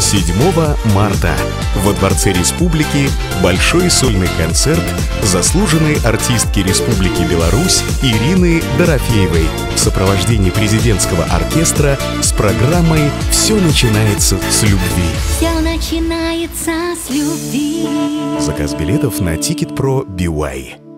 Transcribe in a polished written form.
7 марта во Дворце Республики большой сольный концерт заслуженной артистки Республики Беларусь Ирины Дорофеевой в сопровождении президентского оркестра с программой «Все начинается с любви». Все начинается с любви. Заказ билетов на Ticket.pro BY.